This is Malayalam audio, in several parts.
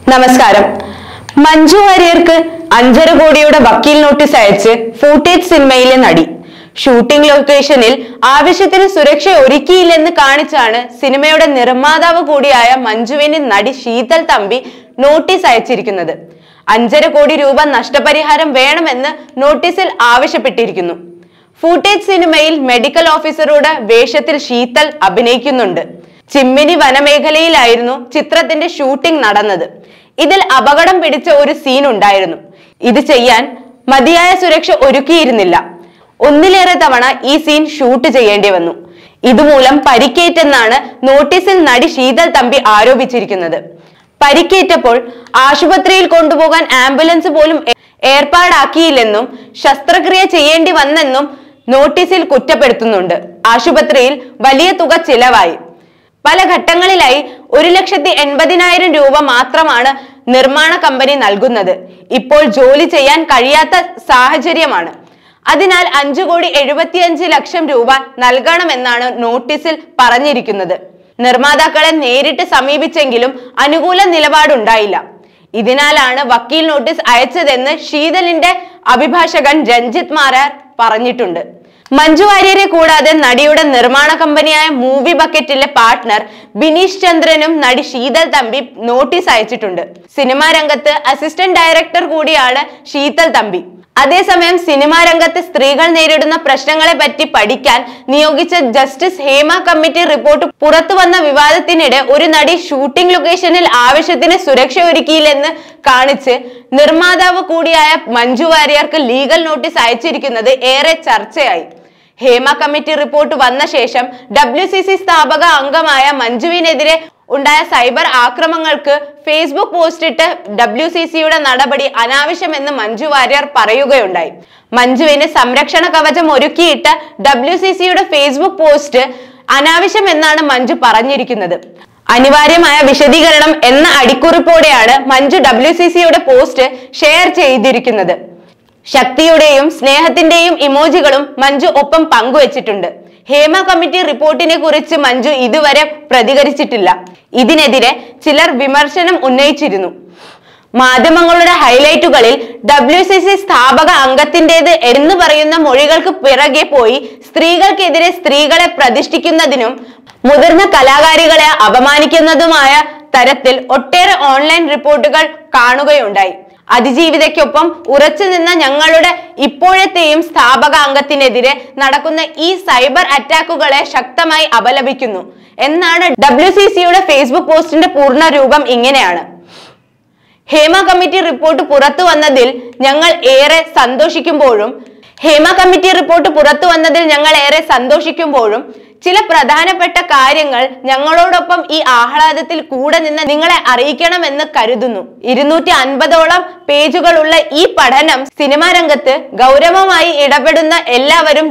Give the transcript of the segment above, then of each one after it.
നമസ്കാരം. മഞ്ജു വാര്യർക്ക് 5.5 കോടിയുടെ വക്കീൽ നോട്ടീസ് അയച്ച് ഫൂട്ടേജ് സിനിമയിലെ നടി. ഷൂട്ടിംഗ് ലൊക്കേഷനിൽ ആവശ്യത്തിന് സുരക്ഷ ഒരുക്കിയില്ലെന്ന് കാണിച്ചാണ് സിനിമയുടെ നിർമ്മാതാവ് കൂടിയായ മഞ്ജുവിന് നടി ശീതൽ തമ്പി നോട്ടീസ് അയച്ചിരിക്കുന്നത്. 5.5 കോടി രൂപ നഷ്ടപരിഹാരം വേണമെന്ന് നോട്ടീസിൽ ആവശ്യപ്പെട്ടിരിക്കുന്നു. ഫൂട്ടേജ് സിനിമയിൽ മെഡിക്കൽ ഓഫീസറുടെ വേഷത്തിൽ ശീതൽ അഭിനയിക്കുന്നുണ്ട്. ചിമ്മിനി വനമേഖലയിലായിരുന്നു ചിത്രത്തിന്റെ ഷൂട്ടിംഗ് നടന്നത്. ഇതിൽ അപകടം പിടിച്ച ഒരു സീൻ ഉണ്ടായിരുന്നു. ഇത് ചെയ്യാൻ മതിയായ സുരക്ഷ ഒരുക്കിയിരുന്നില്ല. ഒന്നിലേറെ തവണ ഈ സീൻ ഷൂട്ട് ചെയ്യേണ്ടി വന്നു. ഇതുമൂലം പരിക്കേറ്റെന്നാണ് നോട്ടീസിൽ നടി ശീതൽ തമ്പി ആരോപിച്ചിരിക്കുന്നത്. പരിക്കേറ്റപ്പോൾ ആശുപത്രിയിൽ കൊണ്ടുപോകാൻ ആംബുലൻസ് പോലും ഏർപ്പാടാക്കിയില്ലെന്നും ശസ്ത്രക്രിയ ചെയ്യേണ്ടി വന്നെന്നും നോട്ടീസിൽ കുറ്റപ്പെടുത്തുന്നുണ്ട്. ആശുപത്രിയിൽ വലിയ തുക ചിലവായി. പല ഘട്ടങ്ങളിലായി 1,80,000 രൂപ മാത്രമാണ് നിർമ്മാണ കമ്പനി നൽകുന്നത്. ഇപ്പോൾ ജോലി ചെയ്യാൻ കഴിയാത്ത സാഹചര്യമാണ്. അതിനാൽ 5,75,00,000 രൂപ നൽകണമെന്നാണ് നോട്ടീസിൽ പറഞ്ഞിരിക്കുന്നത്. നിർമ്മാതാക്കളെ നേരിട്ട് സമീപിച്ചെങ്കിലും അനുകൂല നിലപാടുണ്ടായില്ല. ഇതിനാലാണ് വക്കീൽ നോട്ടീസ് അയച്ചതെന്ന് ശീതലിന്റെ അഭിഭാഷകൻ രഞ്ജിത്ത് മാരാർ പറഞ്ഞിട്ടുണ്ട്. മഞ്ജു വാര്യരെ കൂടാതെ നടിയുടെ നിർമ്മാണ കമ്പനിയായ മൂവി ബക്കറ്റിലെ പാർട്ട്ണർ ബിനീഷ് ചന്ദ്രനും നടി ശീതൽ തമ്പി നോട്ടീസ് അയച്ചിട്ടുണ്ട്. സിനിമാ രംഗത്ത് അസിസ്റ്റന്റ് ഡയറക്ടർ കൂടിയാണ് ശീതൽ തമ്പി. അതേസമയം സിനിമാ രംഗത്ത് സ്ത്രീകൾ നേരിടുന്ന പ്രശ്നങ്ങളെ പറ്റി പഠിക്കാൻ നിയോഗിച്ച ജസ്റ്റിസ് ഹേമ കമ്മിറ്റി റിപ്പോർട്ട് പുറത്തു വന്ന വിവാദത്തിനിടെ ഒരു നടി ഷൂട്ടിംഗ് ലൊക്കേഷനിൽ ആവശ്യത്തിന് സുരക്ഷ ഒരുക്കിയില്ലെന്ന് കാണിച്ച് നിർമ്മാതാവ് കൂടിയായ മഞ്ജു വാര്യർക്ക് ലീഗൽ നോട്ടീസ് അയച്ചിരിക്കുന്നത് ഏറെ ചർച്ചയായി. ഹേമ കമ്മിറ്റി റിപ്പോർട്ട് വന്ന ശേഷം WCC സ്ഥാപക അംഗമായ മഞ്ജുവിനെതിരെ ഉണ്ടായ സൈബർ ആക്രമണങ്ങൾക്ക് ഫേസ്ബുക്ക് പോസ്റ്റിട്ട് WCCയുടെ നടപടി അനാവശ്യമെന്ന് മഞ്ജു വാര്യർ പറയുകയുണ്ടായി. മഞ്ജുവിന് സംരക്ഷണ കവചം ഒരുക്കിയിട്ട് WCCയുടെ ഫേസ്ബുക്ക് പോസ്റ്റ് അനാവശ്യമെന്നാണ് മഞ്ജു പറഞ്ഞിരിക്കുന്നത്. അനിവാര്യമായ വിശദീകരണം എന്ന അടിക്കുറിപ്പോടെയാണ് മഞ്ജു WCCയുടെ പോസ്റ്റ് ഷെയർ ചെയ്തിരിക്കുന്നത്. ശക്തിയുടെയും സ്നേഹത്തിന്റെയും ഇമോജികളും മഞ്ജു ഒപ്പം പങ്കുവച്ചിട്ടുണ്ട്. ഹേമ കമ്മിറ്റി റിപ്പോർട്ടിനെ കുറിച്ച് മഞ്ജു ഇതുവരെ പ്രതികരിച്ചിട്ടില്ല. ഇതിനെതിരെ ചിലർ വിമർശനം ഉന്നയിച്ചിരുന്നു. മാധ്യമങ്ങളുടെ ഹൈലൈറ്റുകളിൽ WCC സ്ഥാപക അംഗത്തിൻ്റെത് എന്ന് പറയുന്ന മൊഴികൾക്ക് പിറകെ പോയി സ്ത്രീകൾക്കെതിരെ സ്ത്രീകളെ പ്രതിഷ്ഠിക്കുന്നതിനും മുതിർന്ന കലാകാരികളെ അപമാനിക്കുന്നതുമായ തരത്തിൽ ഒട്ടേറെ ഓൺലൈൻ റിപ്പോർട്ടുകൾ കാണുകയുണ്ടായി. അതിജീവിതയ്ക്കൊപ്പം ഉറച്ചു നിന്ന ഞങ്ങളുടെ ഇപ്പോഴത്തെയും സ്ഥാപക അംഗത്തിനെതിരെ നടക്കുന്ന ഈ സൈബർ അറ്റാക്കുകളെ ശക്തമായി അപലപിക്കുന്നു എന്നാണ് WCCയുടെ ഫേസ്ബുക്ക് പോസ്റ്റിന്റെ പൂർണ്ണ രൂപം ഇങ്ങനെയാണ്. ഹേമ കമ്മിറ്റി റിപ്പോർട്ട് പുറത്തു വന്നതിൽ ഞങ്ങൾ ഏറെ സന്തോഷിക്കുമ്പോഴും ചില പ്രധാനപ്പെട്ട കാര്യങ്ങൾ ഞങ്ങളോടൊപ്പം ഈ ആഹ്ലാദത്തിൽ കൂടെ നിന്ന് നിങ്ങളെ അറിയിക്കണമെന്ന് കരുതുന്നു. 250ഓളം പേജുകളുള്ള ഈ പഠനം സിനിമാ രംഗത്ത് ഗൗരവമായി ഇടപെടുന്ന എല്ലാവരും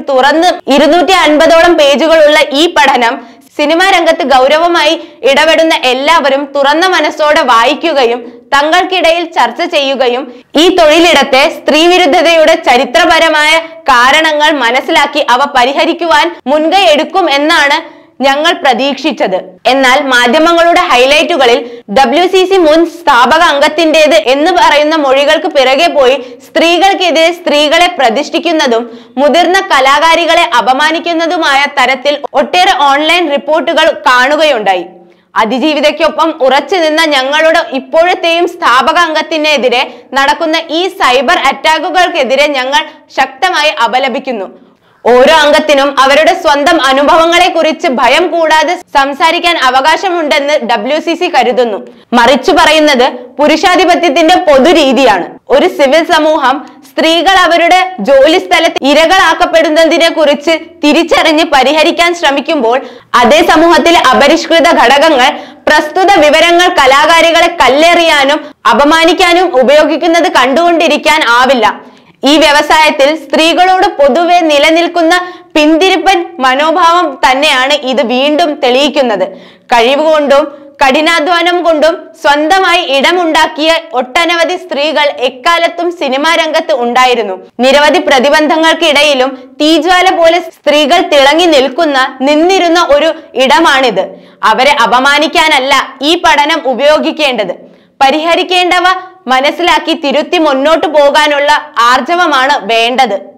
തുറന്ന മനസ്സോടെ വായിക്കുകയും തങ്ങൾക്കിടയിൽ ചർച്ച ചെയ്യുകയും ഈ തൊഴിലിടത്തെ സ്ത്രീവിരുദ്ധതയുടെ ചരിത്രപരമായ കാരണങ്ങൾ മനസ്സിലാക്കി അവ പരിഹരിക്കുവാൻ മുൻകൈ എടുക്കും എന്നാണ് ഞങ്ങൾ പ്രതീക്ഷിച്ചത്. എന്നാൽ മാധ്യമങ്ങളുടെ ഹൈലൈറ്റുകളിൽ WCC മുൻ സ്ഥാപക അംഗത്തിൻ്റെത് എന്ന് പറയുന്ന മൊഴികൾക്ക് പിറകെ പോയി സ്ത്രീകൾക്കെതിരെ സ്ത്രീകളെ പ്രതിഷ്ഠിക്കുന്നതും മുതിർന്ന കലാകാരികളെ അപമാനിക്കുന്നതുമായ തരത്തിൽ ഒട്ടേറെ ഓൺലൈൻ റിപ്പോർട്ടുകൾ കാണുകയുണ്ടായി. അതിജീവിതയ്ക്കൊപ്പം ഉറച്ചു നിന്ന ഞങ്ങളുടെ ഇപ്പോഴത്തെയും സ്ഥാപക അംഗത്തിനെതിരെ നടക്കുന്ന ഈ സൈബർ അറ്റാക്കുകൾക്കെതിരെ ഞങ്ങൾ ശക്തമായി അപലപിക്കുന്നു. ഓരോ അംഗത്തിനും അവരുടെ സ്വന്തം അനുഭവങ്ങളെ കുറിച്ച് ഭയം കൂടാതെ സംസാരിക്കാൻ അവകാശമുണ്ടെന്ന് WCC കരുതുന്നു. മറിച്ചു പറയുന്നത് പുരുഷാധിപത്യത്തിന്റെ പൊതുരീതിയാണ്. ഒരു സിവിൽ സമൂഹം സ്ത്രീകൾ അവരുടെ ജോലി സ്ഥലത്ത് ഇരകളാക്കപ്പെടുന്നതിനെ കുറിച്ച് തിരിച്ചറിഞ്ഞ് പരിഹരിക്കാൻ ശ്രമിക്കുമ്പോൾ അതേ സമൂഹത്തിലെ അപരിഷ്കൃത ഘടകങ്ങൾ പ്രസ്തുത വിവരങ്ങൾ കലാകാരികളെ കല്ലെറിയാനും അപമാനിക്കാനും ഉപയോഗിക്കുന്നത് കണ്ടുകൊണ്ടിരിക്കാൻ ആവില്ല. ഈ വ്യവസായത്തിൽ സ്ത്രീകളോട് പൊതുവെ നിലനിൽക്കുന്ന പിന്തിരിപ്പൻ മനോഭാവം തന്നെയാണ് ഇത് വീണ്ടും തെളിയിക്കുന്നത്. കഴിവുകൊണ്ടും കഠിനാധ്വാനം കൊണ്ടും സ്വന്തമായി ഇടമുണ്ടാക്കിയ ഒട്ടനവധി സ്ത്രീകൾ എക്കാലത്തും സിനിമാ രംഗത്ത് ഉണ്ടായിരുന്നു. നിരവധി പ്രതിബന്ധങ്ങൾക്കിടയിലും തീജ്വാല പോലെ സ്ത്രീകൾ തിളങ്ങി നിന്നിരുന്ന ഒരു ഇടമാണിത്. അവരെ അപമാനിക്കാനല്ല ഈ പഠനം ഉപയോഗിക്കേണ്ടത്, പരിഹരിക്കേണ്ടവ മനസ്സിലാക്കി തിരുത്തി മുന്നോട്ടു പോകാനുള്ള ആർജവമാണ് വേണ്ടത്.